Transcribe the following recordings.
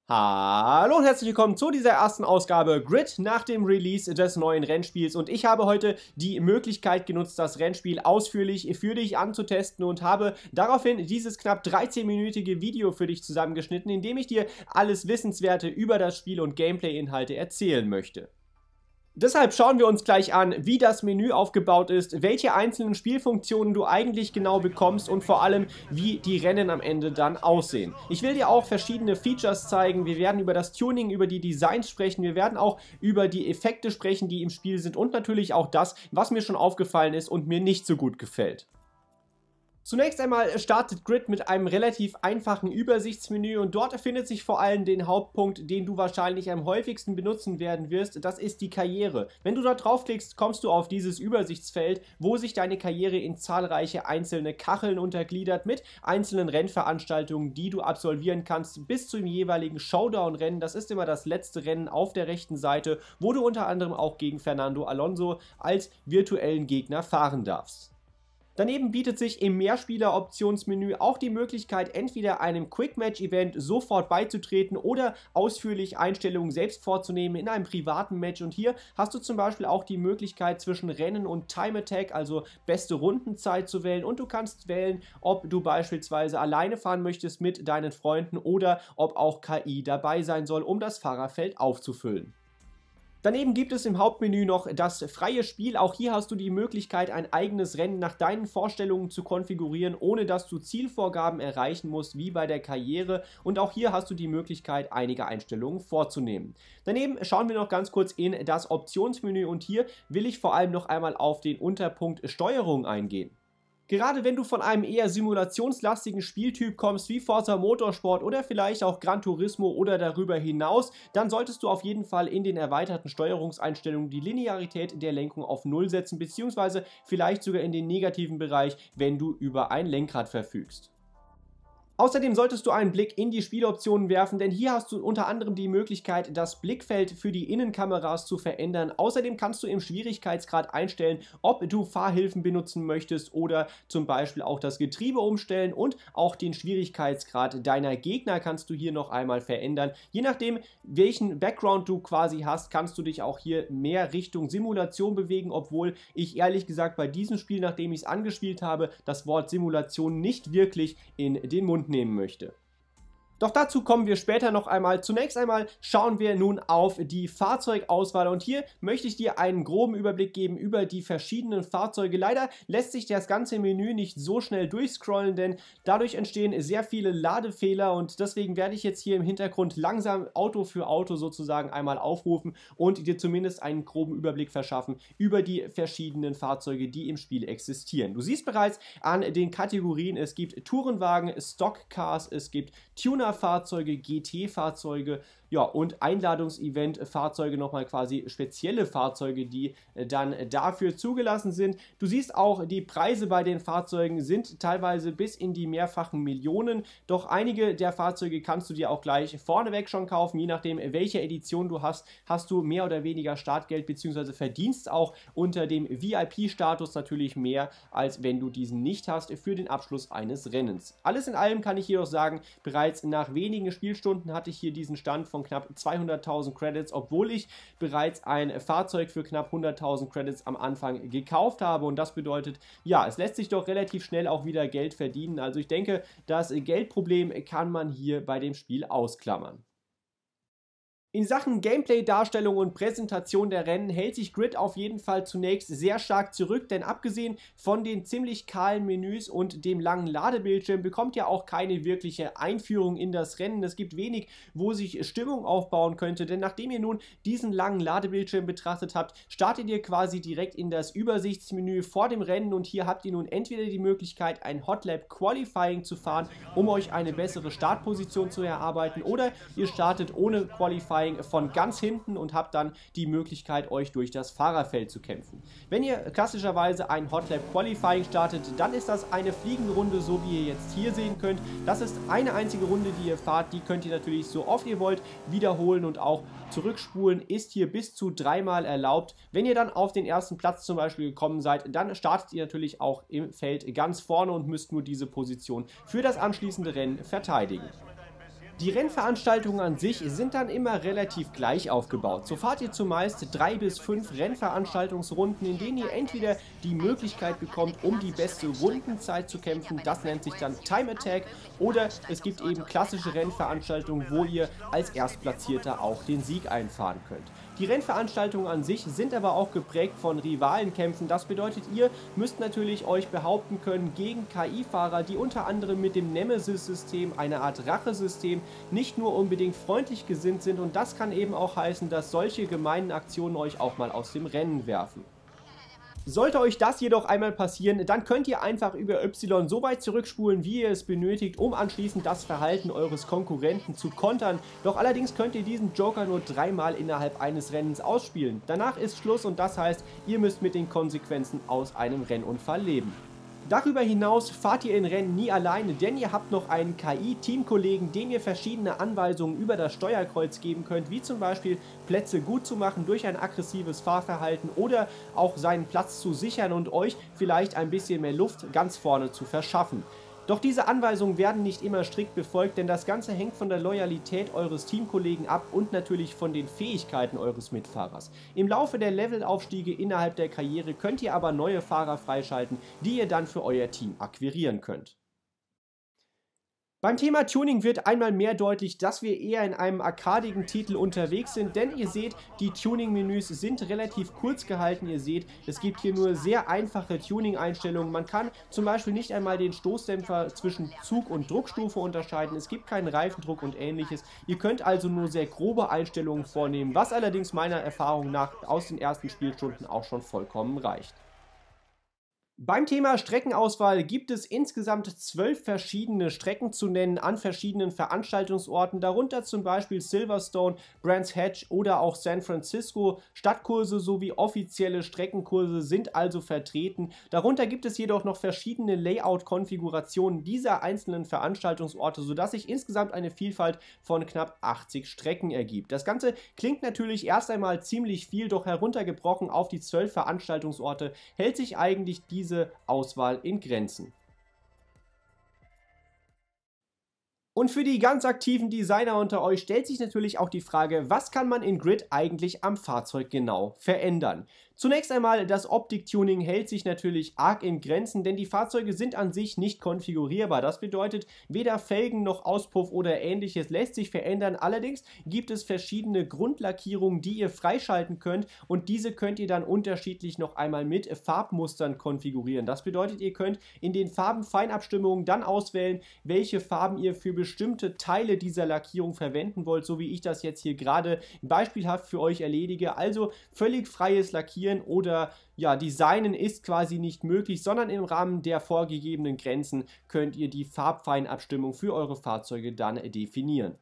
Hallo und herzlich willkommen zu dieser ersten Ausgabe Grid nach dem Release des neuen Rennspiels, und ich habe heute die Möglichkeit genutzt, das Rennspiel ausführlich für dich anzutesten und habe daraufhin dieses knapp 13-minütige Video für dich zusammengeschnitten, in dem ich dir alles Wissenswerte über das Spiel und Gameplay-Inhalte erzählen möchte. Deshalb schauen wir uns gleich an, wie das Menü aufgebaut ist, welche einzelnen Spielfunktionen du eigentlich genau bekommst und vor allem, wie die Rennen am Ende dann aussehen. Ich will dir auch verschiedene Features zeigen, wir werden über das Tuning, über die Designs sprechen, wir werden auch über die Effekte sprechen, die im Spiel sind, und natürlich auch das, was mir schon aufgefallen ist und mir nicht so gut gefällt. Zunächst einmal startet Grid mit einem relativ einfachen Übersichtsmenü, und dort findet sich vor allem den Hauptpunkt, den du wahrscheinlich am häufigsten benutzen werden wirst. Das ist die Karriere. Wenn du da draufklickst, kommst du auf dieses Übersichtsfeld, wo sich deine Karriere in zahlreiche einzelne Kacheln untergliedert mit einzelnen Rennveranstaltungen, die du absolvieren kannst bis zum jeweiligen Showdown-Rennen. Das ist immer das letzte Rennen auf der rechten Seite, wo du unter anderem auch gegen Fernando Alonso als virtuellen Gegner fahren darfst. Daneben bietet sich im Mehrspieler-Optionsmenü auch die Möglichkeit, entweder einem Quick-Match-Event sofort beizutreten oder ausführlich Einstellungen selbst vorzunehmen in einem privaten Match. Und hier hast du zum Beispiel auch die Möglichkeit, zwischen Rennen und Time Attack, also beste Rundenzeit, zu wählen, und du kannst wählen, ob du beispielsweise alleine fahren möchtest mit deinen Freunden oder ob auch KI dabei sein soll, um das Fahrerfeld aufzufüllen. Daneben gibt es im Hauptmenü noch das freie Spiel. Auch hier hast du die Möglichkeit, ein eigenes Rennen nach deinen Vorstellungen zu konfigurieren, ohne dass du Zielvorgaben erreichen musst, wie bei der Karriere. Und auch hier hast du die Möglichkeit, einige Einstellungen vorzunehmen. Daneben schauen wir noch ganz kurz in das Optionsmenü, und hier will ich vor allem noch einmal auf den Unterpunkt Steuerung eingehen. Gerade wenn du von einem eher simulationslastigen Spieltyp kommst, wie Forza Motorsport oder vielleicht auch Gran Turismo oder darüber hinaus, dann solltest du auf jeden Fall in den erweiterten Steuerungseinstellungen die Linearität der Lenkung auf 0 setzen, beziehungsweise vielleicht sogar in den negativen Bereich, wenn du über ein Lenkrad verfügst. Außerdem solltest du einen Blick in die Spieloptionen werfen, denn hier hast du unter anderem die Möglichkeit, das Blickfeld für die Innenkameras zu verändern. Außerdem kannst du im Schwierigkeitsgrad einstellen, ob du Fahrhilfen benutzen möchtest oder zum Beispiel auch das Getriebe umstellen, und auch den Schwierigkeitsgrad deiner Gegner kannst du hier noch einmal verändern. Je nachdem, welchen Background du quasi hast, kannst du dich auch hier mehr Richtung Simulation bewegen, obwohl ich ehrlich gesagt bei diesem Spiel, nachdem ich es angespielt habe, das Wort Simulation nicht wirklich in den Mund nehmen möchte. Doch dazu kommen wir später noch einmal. Zunächst einmal schauen wir nun auf die Fahrzeugauswahl, und hier möchte ich dir einen groben Überblick geben über die verschiedenen Fahrzeuge. Leider lässt sich das ganze Menü nicht so schnell durchscrollen, denn dadurch entstehen sehr viele Ladefehler, und deswegen werde ich jetzt hier im Hintergrund langsam Auto für Auto sozusagen einmal aufrufen und dir zumindest einen groben Überblick verschaffen über die verschiedenen Fahrzeuge, die im Spiel existieren. Du siehst bereits an den Kategorien, es gibt Tourenwagen, Stockcars, es gibt Tuner-Fahrzeuge, GT-Fahrzeuge, ja, und Einladungsevent-Fahrzeuge, nochmal quasi spezielle Fahrzeuge, die dann dafür zugelassen sind. Du siehst auch, die Preise bei den Fahrzeugen sind teilweise bis in die mehrfachen Millionen, doch einige der Fahrzeuge kannst du dir auch gleich vorneweg schon kaufen. Je nachdem, welche Edition du hast, hast du mehr oder weniger Startgeld, beziehungsweise verdienst auch unter dem VIP-Status natürlich mehr, als wenn du diesen nicht hast für den Abschluss eines Rennens. Alles in allem kann ich jedoch sagen, bereits nach wenigen Spielstunden hatte ich hier diesen Stand von knapp 200.000 Credits, obwohl ich bereits ein Fahrzeug für knapp 100.000 Credits am Anfang gekauft habe, und das bedeutet, ja, es lässt sich doch relativ schnell auch wieder Geld verdienen. Also ich denke, das Geldproblem kann man hier bei dem Spiel ausklammern. In Sachen Gameplay, Darstellung und Präsentation der Rennen hält sich Grid auf jeden Fall zunächst sehr stark zurück, denn abgesehen von den ziemlich kahlen Menüs und dem langen Ladebildschirm bekommt ihr auch keine wirkliche Einführung in das Rennen. Es gibt wenig, wo sich Stimmung aufbauen könnte, denn nachdem ihr nun diesen langen Ladebildschirm betrachtet habt, startet ihr quasi direkt in das Übersichtsmenü vor dem Rennen, und hier habt ihr nun entweder die Möglichkeit, ein Hot Lap Qualifying zu fahren, um euch eine bessere Startposition zu erarbeiten, oder ihr startet ohne Qualifying von ganz hinten und habt dann die Möglichkeit, euch durch das Fahrerfeld zu kämpfen. Wenn ihr klassischerweise ein Hot Lap Qualifying startet, dann ist das eine fliegende Runde, so wie ihr jetzt hier sehen könnt. Das ist eine einzige Runde, die ihr fahrt. Die könnt ihr natürlich so oft ihr wollt wiederholen, und auch zurückspulen ist hier bis zu 3-mal erlaubt. Wenn ihr dann auf den ersten Platz zum Beispiel gekommen seid, dann startet ihr natürlich auch im Feld ganz vorne und müsst nur diese Position für das anschließende Rennen verteidigen. Die Rennveranstaltungen an sich sind dann immer relativ gleich aufgebaut. So fahrt ihr zumeist 3 bis 5 Rennveranstaltungsrunden, in denen ihr entweder die Möglichkeit bekommt, um die beste Rundenzeit zu kämpfen, das nennt sich dann Time Attack, oder es gibt eben klassische Rennveranstaltungen, wo ihr als Erstplatzierter auch den Sieg einfahren könnt. Die Rennveranstaltungen an sich sind aber auch geprägt von Rivalenkämpfen. Das bedeutet, ihr müsst natürlich euch behaupten können gegen KI-Fahrer, die unter anderem mit dem Nemesis-System, eine Art Rachesystem, nicht nur unbedingt freundlich gesinnt sind, und das kann eben auch heißen, dass solche gemeinen Aktionen euch auch mal aus dem Rennen werfen. Sollte euch das jedoch einmal passieren, dann könnt ihr einfach über Y so weit zurückspulen, wie ihr es benötigt, um anschließend das Verhalten eures Konkurrenten zu kontern. Doch allerdings könnt ihr diesen Joker nur 3-mal innerhalb eines Rennens ausspielen. Danach ist Schluss, und das heißt, ihr müsst mit den Konsequenzen aus einem Rennunfall leben. Darüber hinaus fahrt ihr in Rennen nie alleine, denn ihr habt noch einen KI-Teamkollegen, dem ihr verschiedene Anweisungen über das Steuerkreuz geben könnt, wie zum Beispiel Plätze gut zu machen durch ein aggressives Fahrverhalten oder auch seinen Platz zu sichern und euch vielleicht ein bisschen mehr Luft ganz vorne zu verschaffen. Doch diese Anweisungen werden nicht immer strikt befolgt, denn das Ganze hängt von der Loyalität eures Teamkollegen ab und natürlich von den Fähigkeiten eures Mitfahrers. Im Laufe der Levelaufstiege innerhalb der Karriere könnt ihr aber neue Fahrer freischalten, die ihr dann für euer Team akquirieren könnt. Beim Thema Tuning wird einmal mehr deutlich, dass wir eher in einem arkadigen Titel unterwegs sind, denn ihr seht, die Tuning-Menüs sind relativ kurz gehalten. Ihr seht, es gibt hier nur sehr einfache Tuning-Einstellungen. Man kann zum Beispiel nicht einmal den Stoßdämpfer zwischen Zug- und Druckstufe unterscheiden. Es gibt keinen Reifendruck und ähnliches. Ihr könnt also nur sehr grobe Einstellungen vornehmen, was allerdings meiner Erfahrung nach aus den ersten Spielstunden auch schon vollkommen reicht. Beim Thema Streckenauswahl gibt es insgesamt 12 verschiedene Strecken zu nennen an verschiedenen Veranstaltungsorten, darunter zum Beispiel Silverstone, Brands Hatch oder auch San Francisco. Stadtkurse sowie offizielle Streckenkurse sind also vertreten. Darunter gibt es jedoch noch verschiedene Layout-Konfigurationen dieser einzelnen Veranstaltungsorte, sodass sich insgesamt eine Vielfalt von knapp 80 Strecken ergibt. Das Ganze klingt natürlich erst einmal ziemlich viel, doch heruntergebrochen auf die 12 Veranstaltungsorte hält sich eigentlich diese Auswahl in Grenzen. Und für die ganz aktiven Designer unter euch stellt sich natürlich auch die Frage, was kann man in Grid eigentlich am Fahrzeug genau verändern? Zunächst einmal, das Optik-Tuning hält sich natürlich arg in Grenzen, denn die Fahrzeuge sind an sich nicht konfigurierbar. Das bedeutet, weder Felgen noch Auspuff oder ähnliches lässt sich verändern. Allerdings gibt es verschiedene Grundlackierungen, die ihr freischalten könnt, und diese könnt ihr dann unterschiedlich noch einmal mit Farbmustern konfigurieren. Das bedeutet, ihr könnt in den Farbenfeinabstimmungen dann auswählen, welche Farben ihr für bestimmte Teile dieser Lackierung verwenden wollt, so wie ich das jetzt hier gerade beispielhaft für euch erledige. Also völlig freies Lackieren oder ja, Designen ist quasi nicht möglich, sondern im Rahmen der vorgegebenen Grenzen könnt ihr die Farbfeinabstimmung für eure Fahrzeuge dann definieren.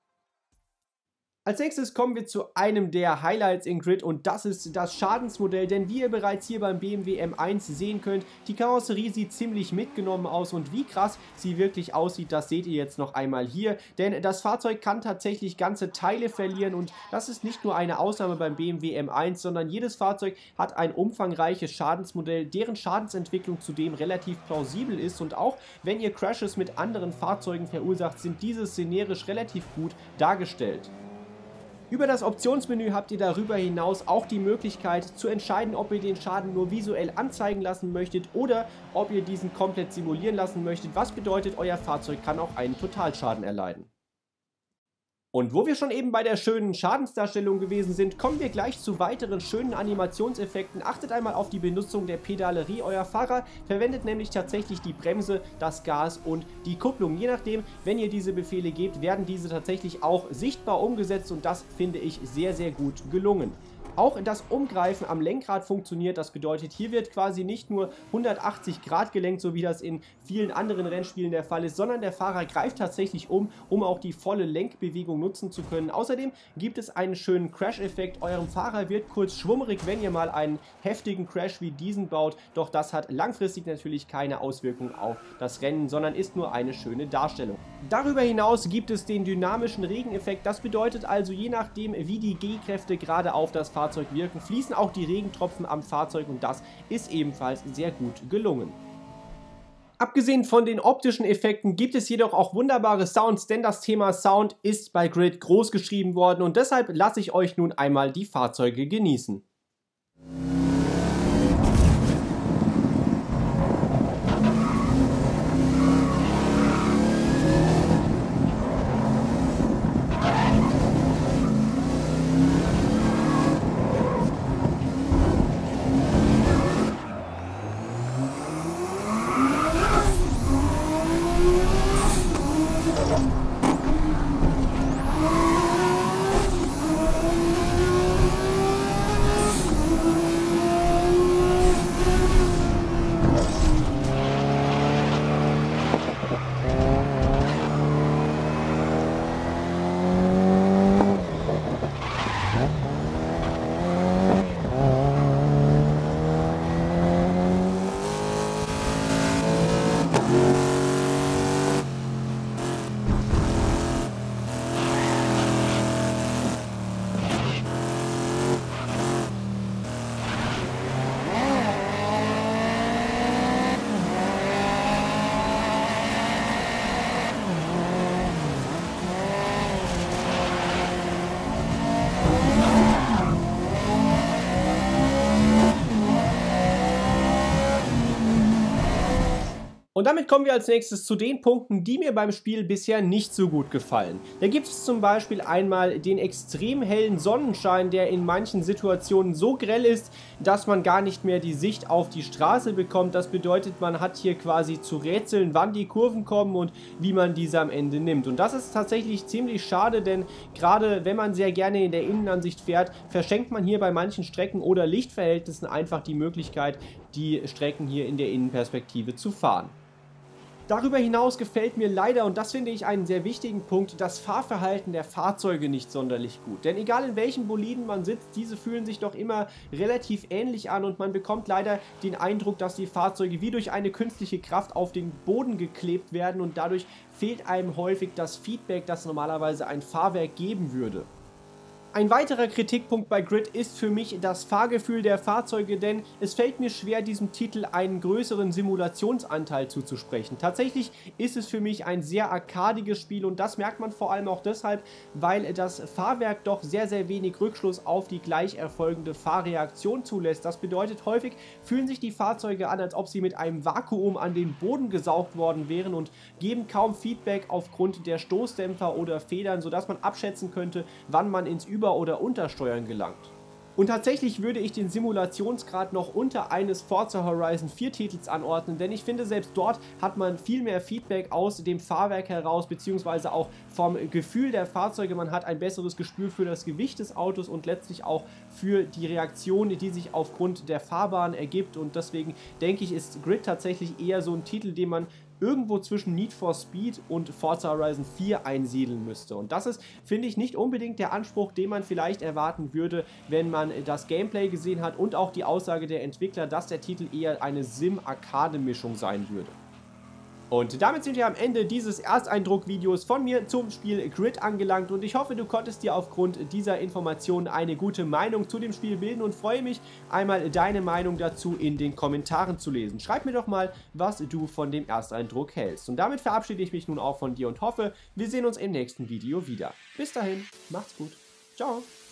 Als nächstes kommen wir zu einem der Highlights in Grid, und das ist das Schadensmodell, denn wie ihr bereits hier beim BMW M1 sehen könnt, die Karosserie sieht ziemlich mitgenommen aus, und wie krass sie wirklich aussieht, das seht ihr jetzt noch einmal hier, denn das Fahrzeug kann tatsächlich ganze Teile verlieren, und das ist nicht nur eine Ausnahme beim BMW M1, sondern jedes Fahrzeug hat ein umfangreiches Schadensmodell, deren Schadensentwicklung zudem relativ plausibel ist, und auch wenn ihr Crashes mit anderen Fahrzeugen verursacht, sind diese szenerisch relativ gut dargestellt. Über das Optionsmenü habt ihr darüber hinaus auch die Möglichkeit zu entscheiden, ob ihr den Schaden nur visuell anzeigen lassen möchtet oder ob ihr diesen komplett simulieren lassen möchtet, was bedeutet, euer Fahrzeug kann auch einen Totalschaden erleiden. Und wo wir schon eben bei der schönen Schadensdarstellung gewesen sind, kommen wir gleich zu weiteren schönen Animationseffekten. Achtet einmal auf die Benutzung der Pedalerie. Euer Fahrer verwendet nämlich tatsächlich die Bremse, das Gas und die Kupplung. Je nachdem, wenn ihr diese Befehle gebt, werden diese tatsächlich auch sichtbar umgesetzt, und das finde ich sehr, sehr gut gelungen. Auch das Umgreifen am Lenkrad funktioniert, das bedeutet, hier wird quasi nicht nur 180 Grad gelenkt, so wie das in vielen anderen Rennspielen der Fall ist, sondern der Fahrer greift tatsächlich um auch die volle Lenkbewegung nutzen zu können. Außerdem gibt es einen schönen Crash-Effekt. Eurem Fahrer wird kurz schwummerig, wenn ihr mal einen heftigen Crash wie diesen baut, doch das hat langfristig natürlich keine Auswirkung auf das Rennen, sondern ist nur eine schöne Darstellung. Darüber hinaus gibt es den dynamischen Regeneffekt, das bedeutet also, je nachdem wie die G-Kräfte gerade auf das Fahrzeug wirken, fließen auch die Regentropfen am Fahrzeug, und das ist ebenfalls sehr gut gelungen. Abgesehen von den optischen Effekten gibt es jedoch auch wunderbare Sounds, denn das Thema Sound ist bei Grid groß geschrieben worden und deshalb lasse ich euch nun einmal die Fahrzeuge genießen. Und damit kommen wir als nächstes zu den Punkten, die mir beim Spiel bisher nicht so gut gefallen. Da gibt es zum Beispiel einmal den extrem hellen Sonnenschein, der in manchen Situationen so grell ist, dass man gar nicht mehr die Sicht auf die Straße bekommt. Das bedeutet, man hat hier quasi zu rätseln, wann die Kurven kommen und wie man diese am Ende nimmt. Und das ist tatsächlich ziemlich schade, denn gerade wenn man sehr gerne in der Innenansicht fährt, verschenkt man hier bei manchen Strecken oder Lichtverhältnissen einfach die Möglichkeit, die Strecken hier in der Innenperspektive zu fahren. Darüber hinaus gefällt mir leider, und das finde ich einen sehr wichtigen Punkt, das Fahrverhalten der Fahrzeuge nicht sonderlich gut. Denn egal in welchen Boliden man sitzt, diese fühlen sich doch immer relativ ähnlich an und man bekommt leider den Eindruck, dass die Fahrzeuge wie durch eine künstliche Kraft auf den Boden geklebt werden und dadurch fehlt einem häufig das Feedback, das normalerweise ein Fahrwerk geben würde. Ein weiterer Kritikpunkt bei Grid ist für mich das Fahrgefühl der Fahrzeuge, denn es fällt mir schwer, diesem Titel einen größeren Simulationsanteil zuzusprechen. Tatsächlich ist es für mich ein sehr arkadiges Spiel und das merkt man vor allem auch deshalb, weil das Fahrwerk doch sehr, sehr wenig Rückschluss auf die gleich erfolgende Fahrreaktion zulässt. Das bedeutet, häufig fühlen sich die Fahrzeuge an, als ob sie mit einem Vakuum an den Boden gesaugt worden wären und geben kaum Feedback aufgrund der Stoßdämpfer oder Federn, sodass man abschätzen könnte, wann man ins Über- oder Untersteuern gelangt. Und tatsächlich würde ich den Simulationsgrad noch unter eines Forza Horizon 4 Titels anordnen, denn ich finde, selbst dort hat man viel mehr Feedback aus dem Fahrwerk heraus, beziehungsweise auch vom Gefühl der Fahrzeuge. Man hat ein besseres Gespür für das Gewicht des Autos und letztlich auch für die Reaktion, die sich aufgrund der Fahrbahn ergibt. Und deswegen denke ich, ist Grid tatsächlich eher so ein Titel, den man irgendwo zwischen Need for Speed und Forza Horizon 4 einsiedeln müsste. Und das ist, finde ich, nicht unbedingt der Anspruch, den man vielleicht erwarten würde, wenn man das Gameplay gesehen hat und auch die Aussage der Entwickler, dass der Titel eher eine Sim-Arcade-Mischung sein würde. Und damit sind wir am Ende dieses Ersteindruck-Videos von mir zum Spiel Grid angelangt und ich hoffe, du konntest dir aufgrund dieser Informationen eine gute Meinung zu dem Spiel bilden und freue mich, einmal deine Meinung dazu in den Kommentaren zu lesen. Schreib mir doch mal, was du von dem Ersteindruck hältst. Und damit verabschiede ich mich nun auch von dir und hoffe, wir sehen uns im nächsten Video wieder. Bis dahin, macht's gut. Ciao.